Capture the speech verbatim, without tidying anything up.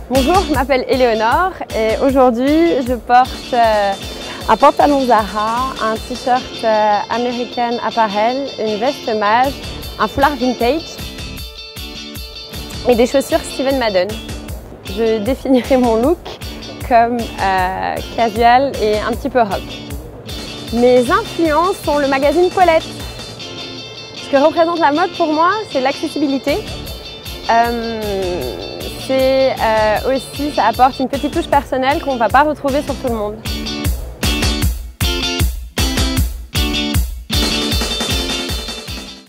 Bonjour, je m'appelle Eléonore et aujourd'hui je porte euh, un pantalon Zara, un t-shirt euh, American Apparel, une veste Maje, un foulard vintage et des chaussures Steve Maden. Je définirais mon look comme euh, casual et un petit peu rock. Mes influences sont le magazine Paulette. Ce que représente la mode pour moi, c'est l'accessibilité. Euh, c'est euh, aussi, ça apporte une petite touche personnelle qu'on ne va pas retrouver sur tout le monde.